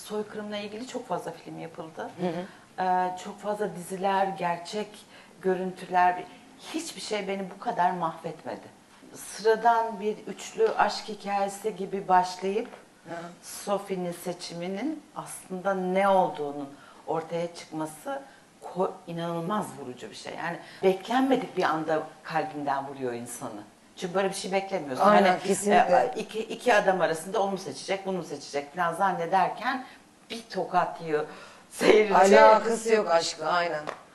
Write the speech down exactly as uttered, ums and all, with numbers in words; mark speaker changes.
Speaker 1: soykırımla ilgili çok fazla film yapıldı. Hı hı. Ee, çok fazla diziler, gerçek görüntüler, hiçbir şey beni bu kadar mahvetmedi. Sıradan bir üçlü aşk hikayesi gibi başlayıp Sophie'nin seçiminin aslında ne olduğunun ortaya çıkması inanılmaz vurucu bir şey. Yani beklenmedik bir anda kalbinden vuruyor insanı. Çünkü böyle bir şey beklemiyorsun.
Speaker 2: Aynen,
Speaker 1: hani
Speaker 2: kesinlikle.
Speaker 1: E, iki, iki adam arasında onu mu seçecek, bunu mu seçecek falan zannederken bir tokat yiyor seyirci.
Speaker 2: Alakası yok aşkla, aynen.